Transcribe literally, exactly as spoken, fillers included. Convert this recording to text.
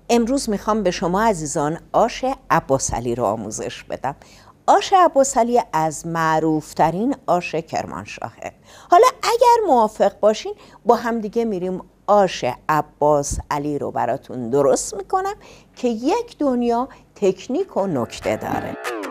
امروز میخوام به شما عزیزان آش عباسعلی رو آموزش بدم. آش عباسعلی از معروفترین آش کرمانشاهه. حالا اگر موافق باشین با همدیگه میریم آش عباسعلی رو براتون درست میکنم که یک دنیا تکنیک و نکته داره.